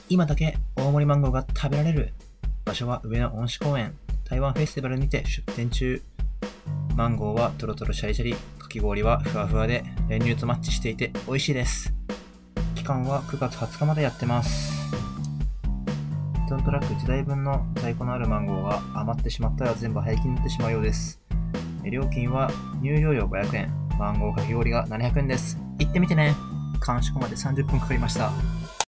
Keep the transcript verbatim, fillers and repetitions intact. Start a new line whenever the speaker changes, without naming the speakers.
今だけ大盛りマンゴーが食べられる。場所は上野恩賜公園。台湾フェスティバルにて出店中。マンゴーはトロトロシャリシャリ。かき氷はふわふわで練乳とマッチしていて美味しいです。期間はくがつはつかまでやってます。いちトントラックいちだいぶんの在庫のあるマンゴーは余ってしまったら全部廃棄になってしまうようです。料金は入場料ごひゃくえん。マンゴーかき氷がななひゃくえんです。行ってみてね。完食までさんじゅっぷんかかりました。